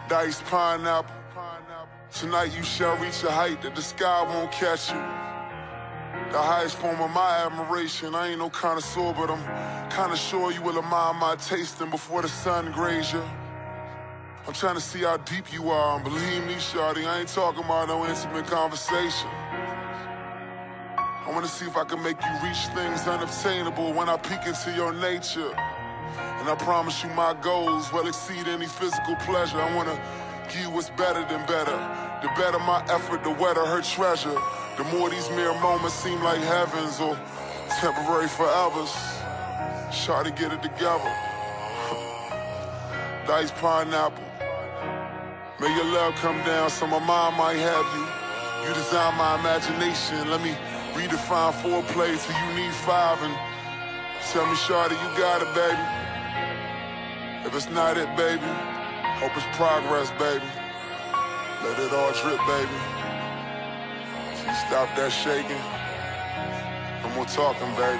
Diced pineapple. Tonight you shall reach a height that the sky won't catch you. The highest form of my admiration. I ain't no connoisseur, but I'm kinda sure you will admire my tasting before the sun grazes you. I'm trying to see how deep you are, and believe me, shawty, I ain't talking about no intimate conversation. I wanna see if I can make you reach things unobtainable when I peek into your nature. And I promise you my goals will exceed any physical pleasure. I wanna give you what's better than better. The better my effort, the wetter her treasure. The more these mere moments seem like heavens or temporary forevers. Shawty, get it together. Diced pineapple. May your love come down so my mind might have you. You design my imagination. Let me redefine foreplay till you need 5 and tell me, shawty, you got it, baby. If it's not it, baby, hope it's progress, baby. Let it all drip, baby. So you stop that shaking. No more talking, baby.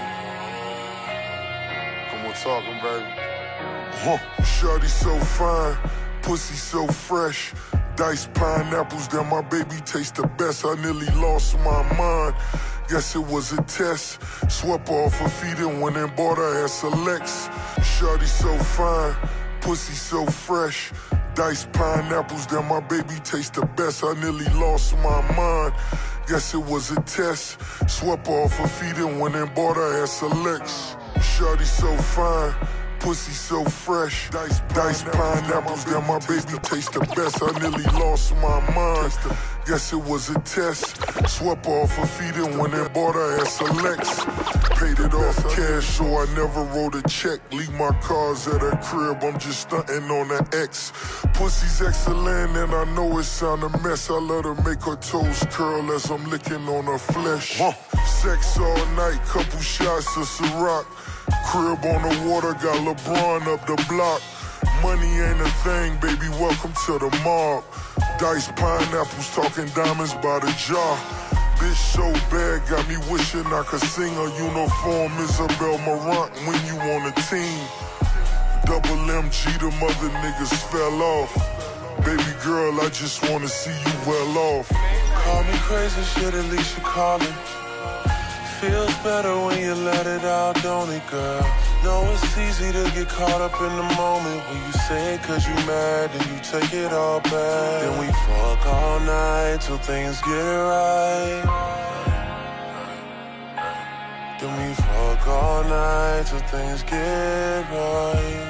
No more talking, baby. Shawty so fine, pussy so fresh. Diced pineapples that my baby taste the best. I nearly lost my mind. Guess it was a test. Swept off her feet and went and bought her at Selects. Shawty so fine, pussy so fresh. Diced pineapples that my baby taste the best. I nearly lost my mind. Guess it was a test. Swept off her feet and went and bought her at Selects. Shawty so fine, pussy so fresh. Diced pineapples that my baby taste the best. I nearly lost my mind. Guess it was a test. Swept off her feet and went and bought her at Selects. Paid it off cash, so I never wrote a check. Leave my cars at her crib, I'm just stunting on the X. Pussy's excellent and I know it sound a mess. I let her make her toes curl as I'm licking on her flesh. Sex all night, couple shots of Ciroc. Crib on the water, got LeBron up the block. Money ain't a thing, baby, welcome to the mob. Diced pineapples, talking diamonds by the jar. Bitch so bad, got me wishing I could sing a uniform Isabel Marant when you on a team. Double MG, the mother niggas fell off. Baby girl, I just wanna see you well off. Call me crazy, shit, at least you callin'. Feels better when you let it out, don't it, girl? Know it's easy to get caught up in the moment when you say it 'cause you mad and you take it all back. Then we fuck all night till things get right. Then we fuck all night till things get right.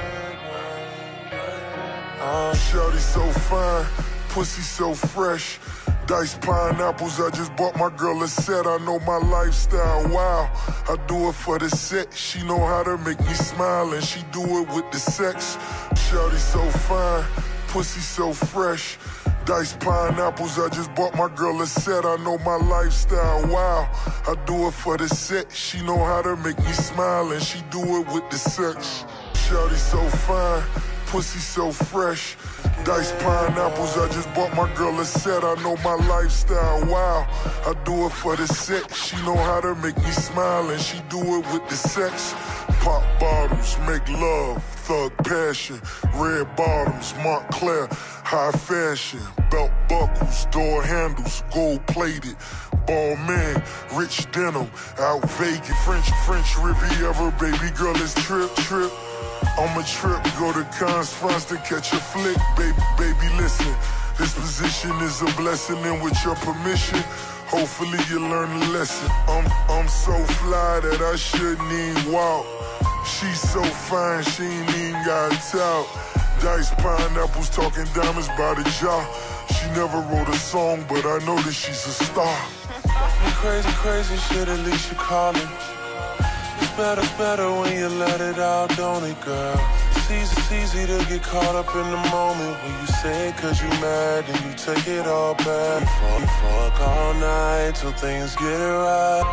Shawty so fine, pussy so fresh. Diced pineapples, I just bought my girl a set. I know my lifestyle, wow. I do it for the set. She know how to make me smile and she do it with the sex. Shawty so fine, pussy so fresh. Diced pineapples, I just bought my girl a set. I know my lifestyle, wow. I do it for the set. She know how to make me smile and she do it with the sex. Shawty so fine, pussy so fresh. Diced pineapples, I just bought my girl a set. I know my lifestyle, wow. I do it for the set. She know how to make me smile and she do it with the sex. Pop bottles, make love, thug passion. Red bottoms, Montclair, high fashion. Belt buckles, door handles, gold plated. Ball man, rich denim, out Vegas. French Riviera, baby girl, it's trip. On my trip, go to Cannes, France to catch a flick. Baby, listen, this position is a blessing, and with your permission, hopefully you learn a lesson. I'm so fly that I shouldn't even walk. She's so fine, she ain't even got talk. Diced pineapples, talking diamonds by the jar. She never wrote a song, but I know that she's a star. Crazy shit, at least you callin'. It's better when you let it out, don't it, girl? It's easy to get caught up in the moment when you say it 'cause you mad and you take it all back. We fuck all night till things get right.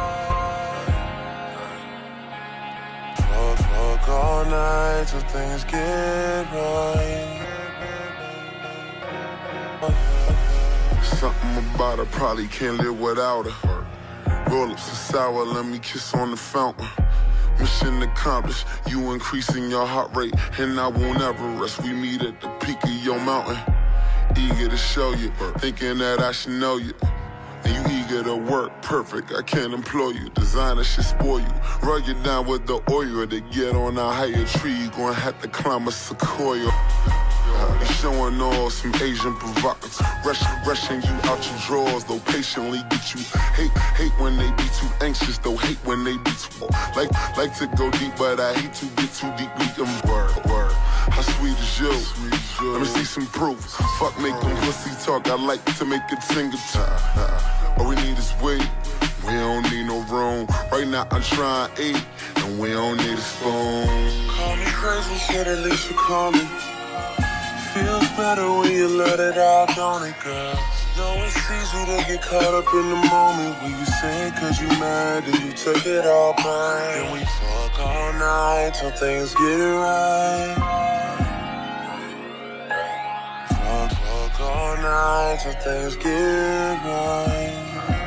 Fuck all night till things get right. Something about her, probably can't live without her. Roll up some sour, let me kiss on the fountain. Mission accomplished, you increasing your heart rate, and I won't ever rest. We meet at the peak of your mountain, eager to show you, thinking that I should know you. And you eager to work perfect, I can't employ you. Designer should spoil you, rug you down with the oil. To get on a higher tree, you gonna have to climb a sequoia. You showing all some Asian provocateur, rushing you out your drawers, though patiently get you. Hate when they be too anxious, though hate when they be too. Like to go deep, but I hate to get too deeply involved. How sweet is you? Let me see some proof. Fuck making pussy talk, I like to make it single. All we need is weight, we don't need no room. Right now I'm trying to eat, and we don't need a spoon. Call me crazy, shit, at least you call me. Feels better when you let it out, don't it, girl? Know it's easy to get caught up in the moment when you say cause you mad and you take it all back. Then we talk all night till things get right. Talk all night till things get right.